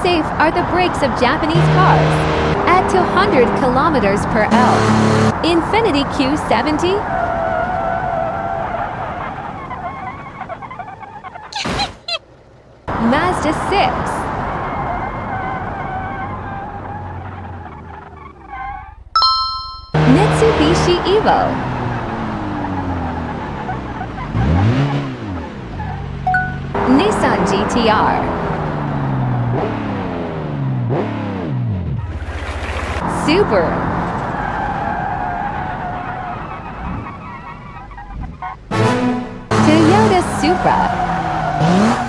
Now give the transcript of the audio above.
safe are the brakes of Japanese cars? At 200 kilometers per hour. Infiniti Q70? Mazda 6. Mitsubishi Evo. Nissan GTR. Subaru. Toyota Supra.